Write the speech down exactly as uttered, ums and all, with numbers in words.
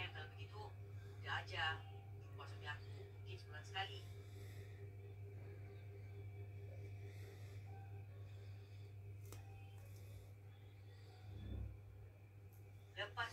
Sam, kalau begitu dia ajar jumpa suami aku mungkin sebulan sekali. Lepas